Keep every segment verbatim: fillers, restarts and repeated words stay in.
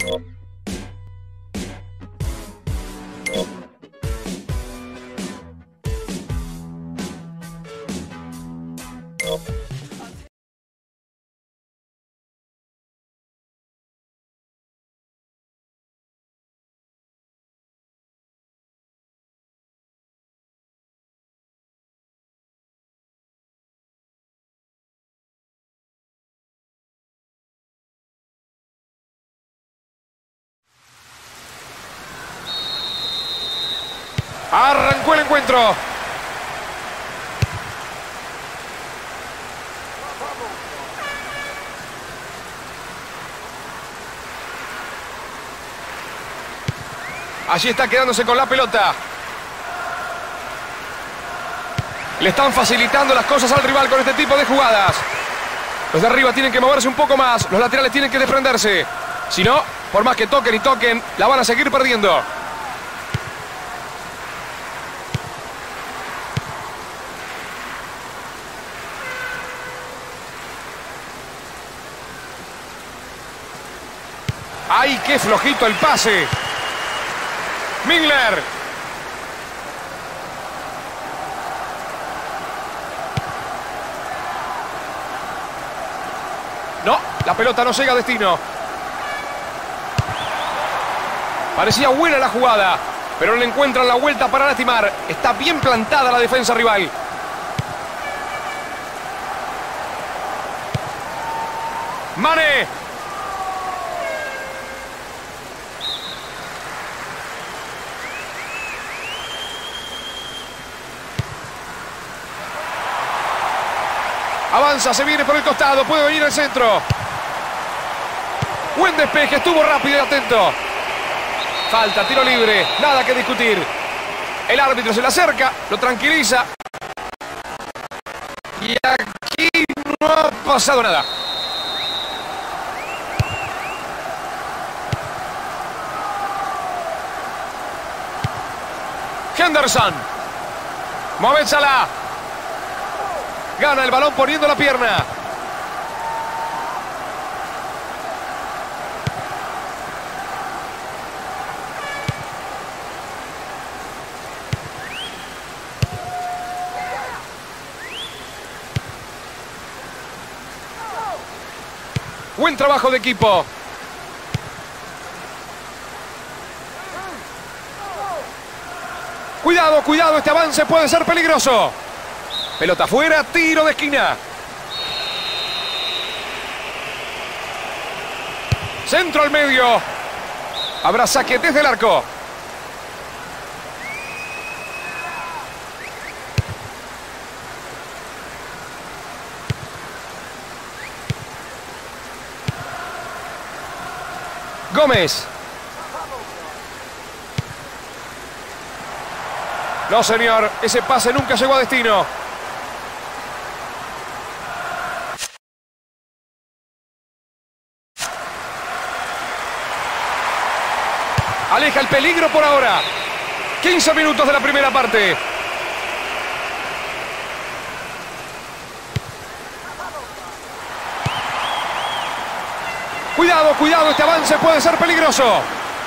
Arrancó el encuentro. Allí está quedándose con la pelota. Le están facilitando las cosas al rival con este tipo de jugadas. Los de arriba tienen que moverse un poco más. Los laterales tienen que desprenderse. Si no, por más que toquen y toquen, la van a seguir perdiendo. ¡Ay, qué flojito el pase! Mingler. No, la pelota no llega a destino. Parecía buena la jugada, pero no le encuentran la vuelta para lastimar. Está bien plantada la defensa rival. Mané. Avanza, se viene por el costado, puede venir al centro. Buen despeje, estuvo rápido y atento. Falta, tiro libre, nada que discutir. El árbitro se le acerca, lo tranquiliza. Y aquí no ha pasado nada. Henderson. Mohamed Salah. Gana el balón poniendo la pierna. Buen trabajo de equipo. Cuidado, cuidado, este avance puede ser peligroso. Pelota fuera, tiro de esquina. Centro al medio. Habrá saque desde el arco. Gómez. No, señor, ese pase nunca llegó a destino. Aleja el peligro por ahora. quince minutos de la primera parte. Cuidado, cuidado, este avance puede ser peligroso.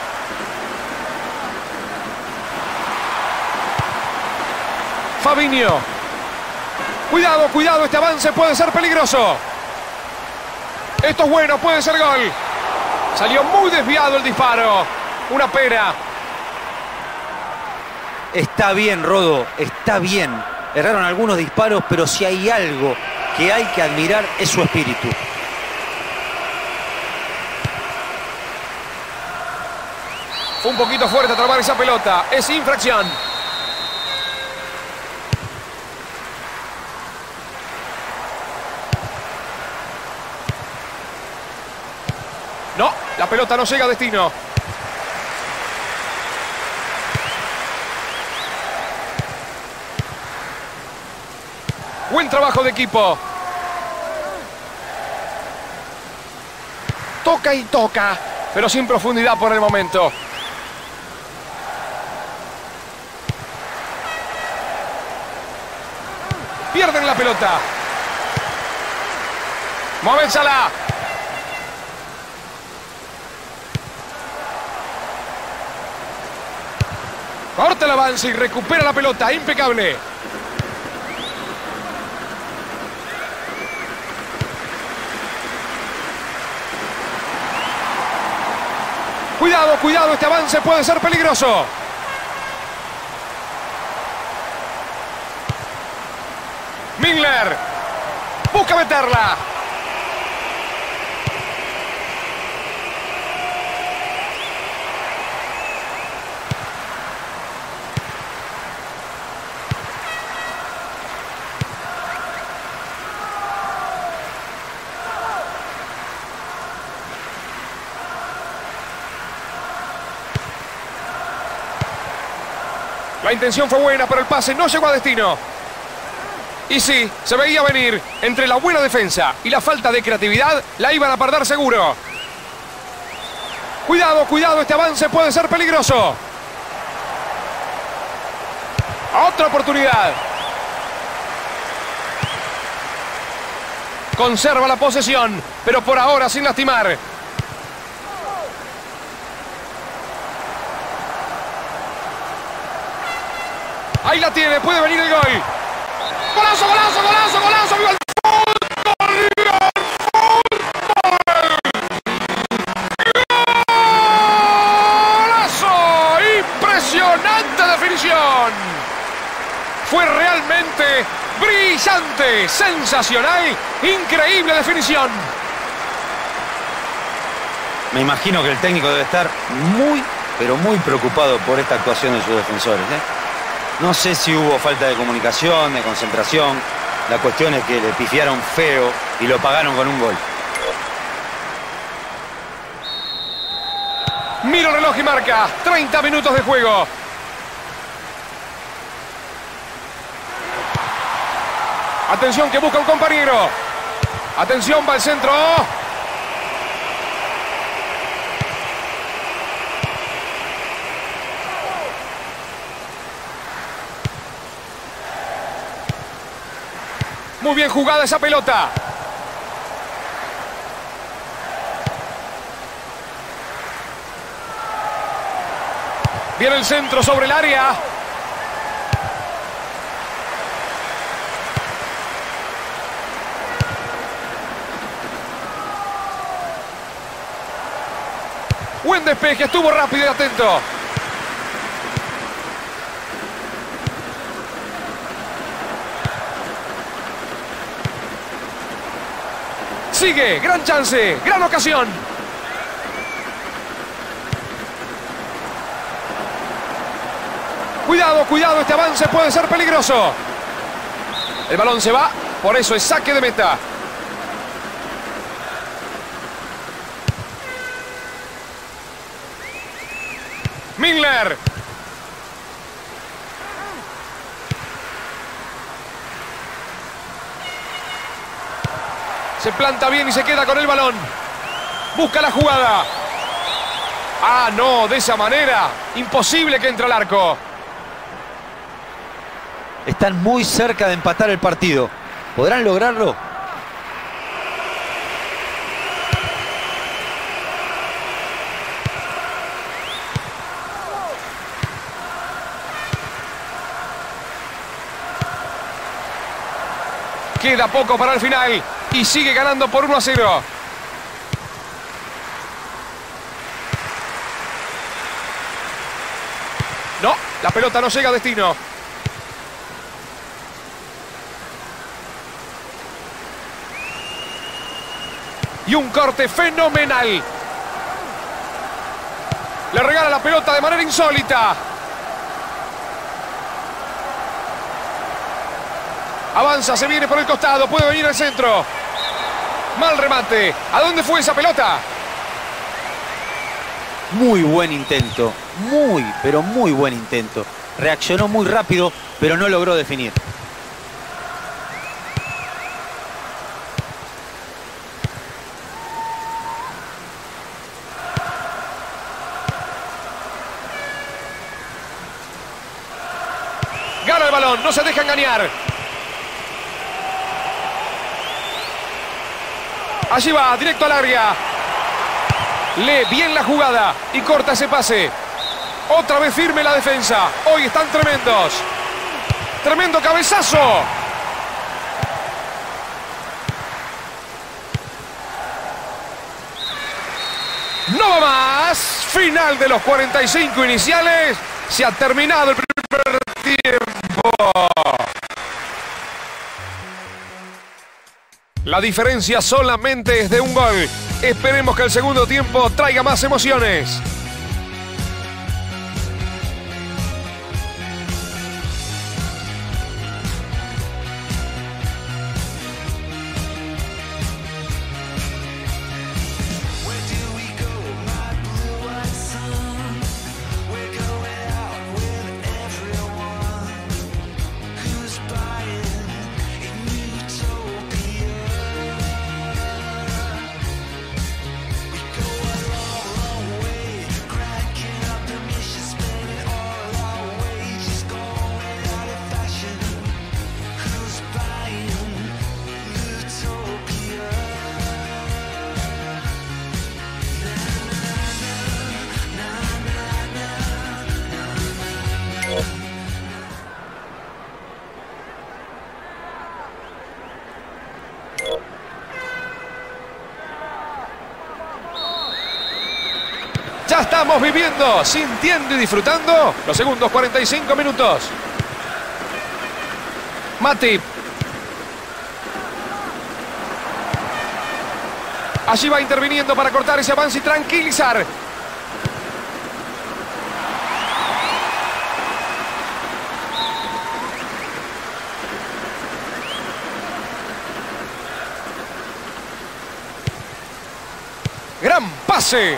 Fabinho. Cuidado, cuidado, este avance puede ser peligroso. Esto es bueno, puede ser gol. Salió muy desviado el disparo. Una pena. Está bien, Rodo, está bien. Erraron algunos disparos, pero si hay algo que hay que admirar es su espíritu. Fue un poquito fuerte atrapar esa pelota. Es infracción. No, la pelota no llega a destino. Buen trabajo de equipo. Toca y toca, pero sin profundidad por el momento. Pierden la pelota. Mohamed Salah. Corta el avance y recupera la pelota. Impecable. Cuidado, cuidado. Este avance puede ser peligroso. Mingler. Busca meterla. La intención fue buena, pero el pase no llegó a destino. Y sí, se veía venir. Entre la buena defensa y la falta de creatividad, la iban a perder seguro. Cuidado, cuidado, este avance puede ser peligroso. Otra oportunidad. Conserva la posesión, pero por ahora sin lastimar. Ahí la tiene, puede venir el gol. ¡Golazo, golazo, golazo, golazo! ¡Viva el fútbol! ¡Viva el fútbol! ¡Golazo! ¡Impresionante definición! Fue realmente brillante, sensacional, increíble definición. Me imagino que el técnico debe estar muy, pero muy preocupado por esta actuación de sus defensores, ¿eh? No sé si hubo falta de comunicación, de concentración. La cuestión es que le pifiaron feo y lo pagaron con un gol. Mira el reloj y marca. treinta minutos de juego. Atención que busca un compañero. Atención, va al centro. Muy bien jugada esa pelota. Viene el centro sobre el área. Buen despeje, estuvo rápido y atento. Sigue, gran chance, gran ocasión. Cuidado, cuidado, este avance puede ser peligroso. El balón se va, por eso es saque de meta. Mingler. Se planta bien y se queda con el balón. Busca la jugada. Ah, no, de esa manera. Imposible que entre al arco. Están muy cerca de empatar el partido. ¿Podrán lograrlo? Queda poco para el final. Y sigue ganando por uno a cero. No, la pelota no llega a destino. Y un corte fenomenal. Le regala la pelota de manera insólita. Avanza, se viene por el costado, puede venir al centro. Mal remate. ¿A dónde fue esa pelota? Muy buen intento. Muy, pero muy buen intento. Reaccionó muy rápido, pero no logró definir. Gana el balón, no se deja engañar. Allí va, directo al área. Lee bien la jugada y corta ese pase. Otra vez firme la defensa. Hoy están tremendos. Tremendo cabezazo. No va más. Final de los cuarenta y cinco iniciales. Se ha terminado el primer tiempo. La diferencia solamente es de un gol. Esperemos que el segundo tiempo traiga más emociones. Ya estamos viviendo, sintiendo y disfrutando los segundos cuarenta y cinco minutos. Matip. Allí va interviniendo para cortar ese avance y tranquilizar. Gran pase.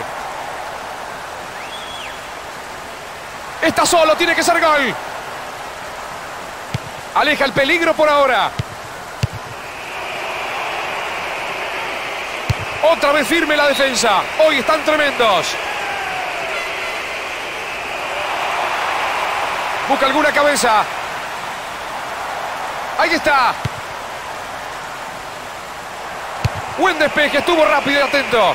Está solo, tiene que ser gol. Aleja el peligro por ahora. Otra vez firme la defensa. Hoy están tremendos. Busca alguna cabeza. Ahí está. Buen despeje, estuvo rápido y atento.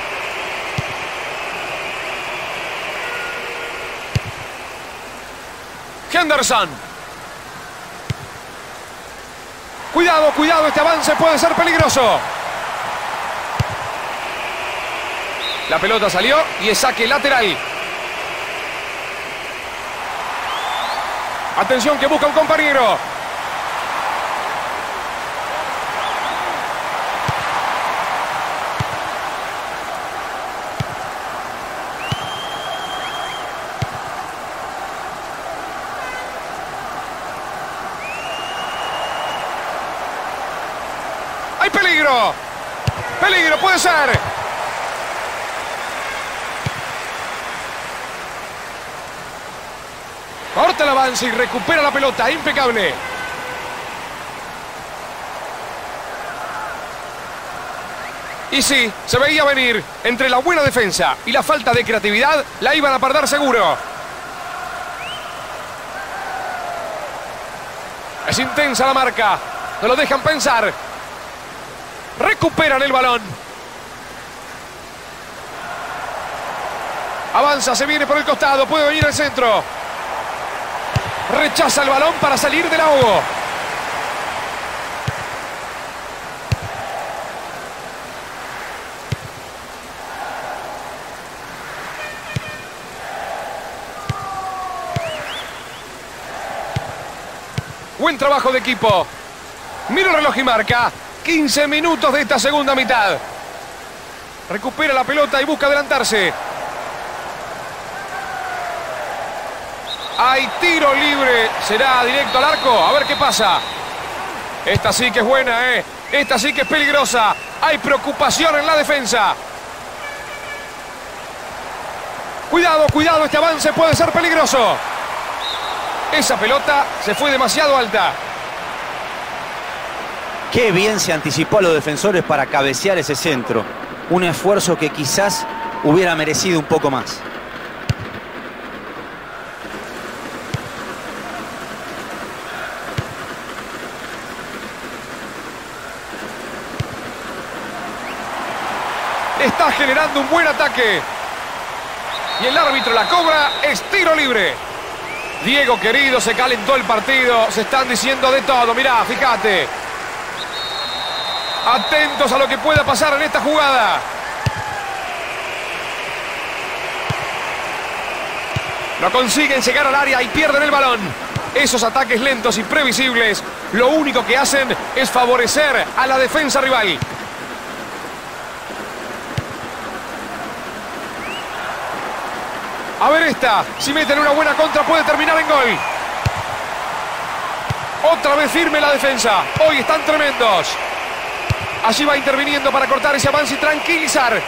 Henderson. Cuidado, cuidado, este avance puede ser peligroso. La pelota salió y es saque lateral. Atención que busca un compañero. ¡Hay peligro! ¡Peligro! ¡Puede ser! Corta el avance y recupera la pelota. Impecable. Y sí, se veía venir. Entre la buena defensa y la falta de creatividad, la iban a perder seguro. Es intensa la marca. No lo dejan pensar. Recuperan el balón. Avanza, se viene por el costado. Puede venir al centro. Rechaza el balón para salir del ahogo. Buen trabajo de equipo. Mira el reloj y marca. quince minutos de esta segunda mitad. Recupera la pelota y busca adelantarse. Hay tiro libre. Será directo al arco. A ver qué pasa. Esta sí que es buena, ¿eh? Esta sí que es peligrosa. Hay preocupación en la defensa. Cuidado, cuidado. Este avance puede ser peligroso. Esa pelota se fue demasiado alta. Qué bien se anticipó a los defensores para cabecear ese centro. Un esfuerzo que quizás hubiera merecido un poco más. Está generando un buen ataque. Y el árbitro la cobra, es tiro libre. Diego querido, se calentó el partido. Se están diciendo de todo. Mirá, fíjate. Atentos a lo que pueda pasar en esta jugada. No consiguen llegar al área y pierden el balón. Esos ataques lentos y previsibles, lo único que hacen es favorecer a la defensa rival. A ver esta, si meten una buena contra puede terminar en gol. Otra vez firme la defensa, hoy están tremendos. Allí va interviniendo para cortar ese avance y tranquilizar.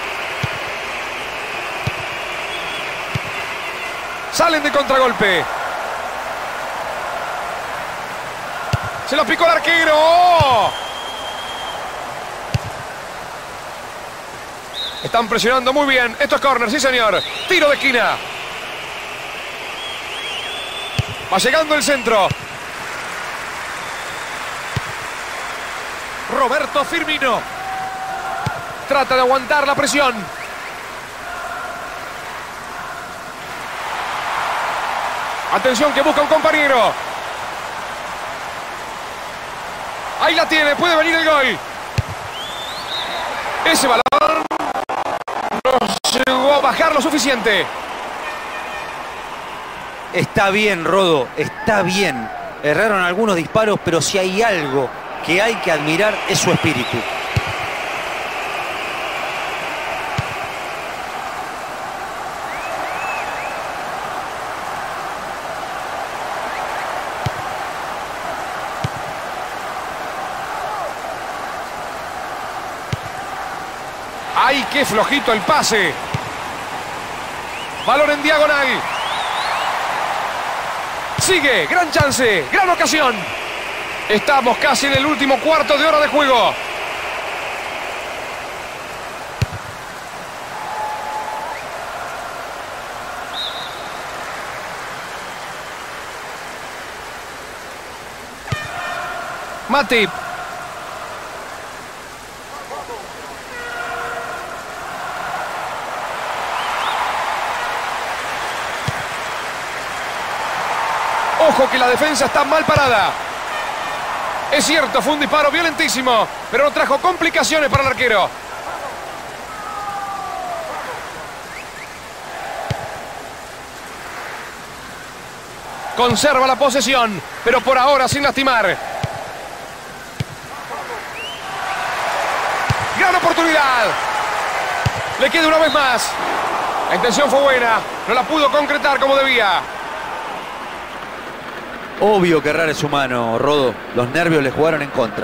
Salen de contragolpe. Se lo picó el arquero. ¡Oh! Están presionando muy bien. Esto es córner, sí señor. Tiro de esquina. Va llegando el centro. Roberto Firmino. Trata de aguantar la presión. Atención que busca un compañero. Ahí la tiene, puede venir el gol. Ese balón no llegó a bajar lo suficiente. Está bien, Rodo, está bien. Erraron algunos disparos, pero si hay algo que hay que admirar es su espíritu. ¡Ay, qué flojito el pase! Balón en diagonal. Sigue, gran chance, gran ocasión. Estamos casi en el último cuarto de hora de juego. Matip. Ojo que la defensa está mal parada. Es cierto, fue un disparo violentísimo, pero no trajo complicaciones para el arquero. Conserva la posesión, pero por ahora sin lastimar. ¡Gran oportunidad! Le queda una vez más. La intención fue buena, no la pudo concretar como debía. Obvio que errar es humano, Rodo. Los nervios le jugaron en contra.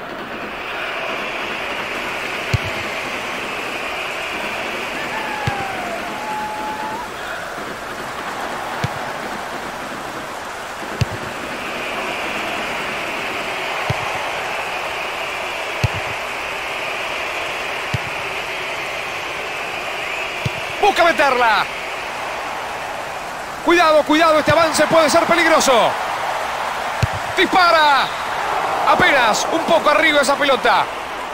Busca meterla. Cuidado, cuidado, este avance puede ser peligroso. ¡Dispara! Apenas un poco arriba esa pelota.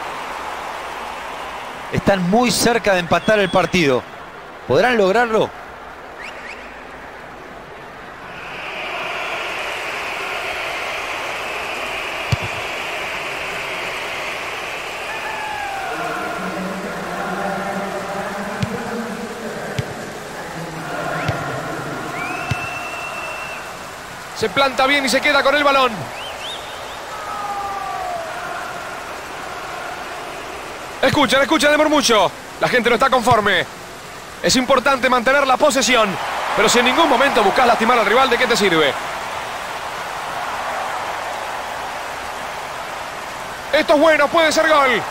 Están muy cerca de empatar el partido. ¿Podrán lograrlo? Se planta bien y se queda con el balón. Escuchen, escuchen de murmullo. La gente no está conforme. Es importante mantener la posesión, pero si en ningún momento buscas lastimar al rival, ¿de qué te sirve? Esto es bueno, puede ser gol.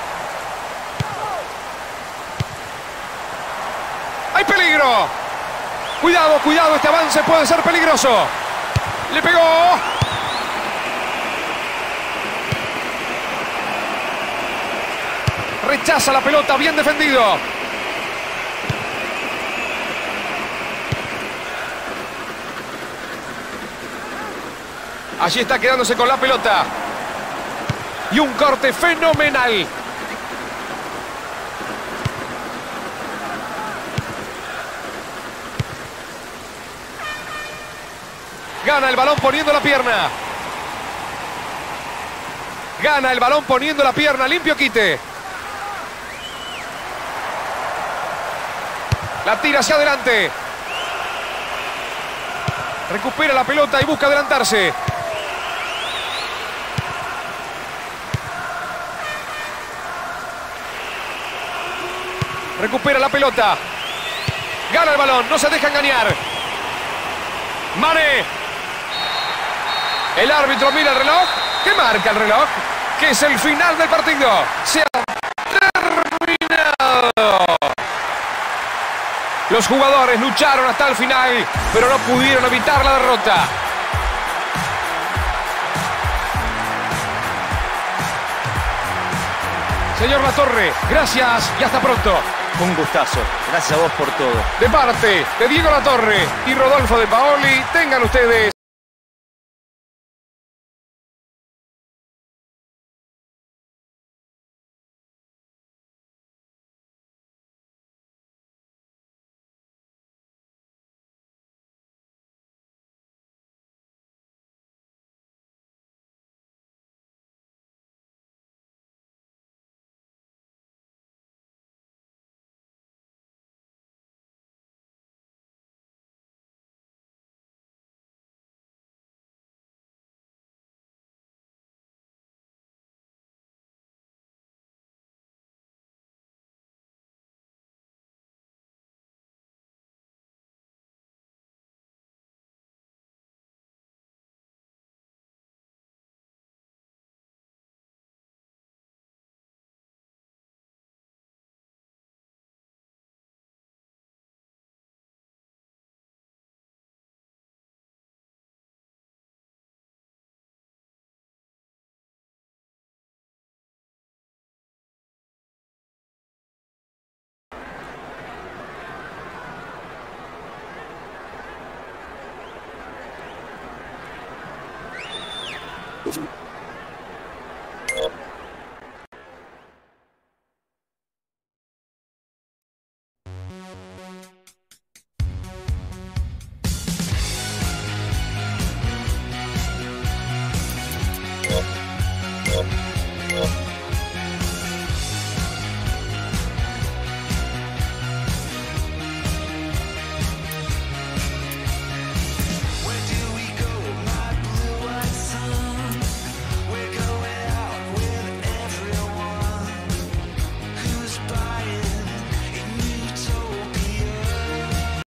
¡Hay peligro! Cuidado, cuidado, este avance puede ser peligroso. ¡Le pegó! Rechaza la pelota, bien defendido. Allí está quedándose con la pelota. Y un corte fenomenal. Gana el balón poniendo la pierna. Gana el balón poniendo la pierna. Limpio quite. La tira hacia adelante. Recupera la pelota y busca adelantarse. Recupera la pelota. Gana el balón, no se deja engañar. Mané. El árbitro mira el reloj. ¿Qué marca el reloj? Que es el final del partido. Se ha terminado. Los jugadores lucharon hasta el final, pero no pudieron evitar la derrota. Señor Latorre, gracias y hasta pronto. Un gustazo. Gracias a vos por todo. De parte de Diego Latorre y Rodolfo De Paoli, tengan ustedes Thank you.